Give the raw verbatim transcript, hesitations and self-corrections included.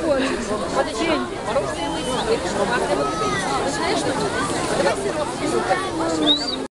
хочешь. Подожди. Мороженое мы знаешь, что? Давай сироп.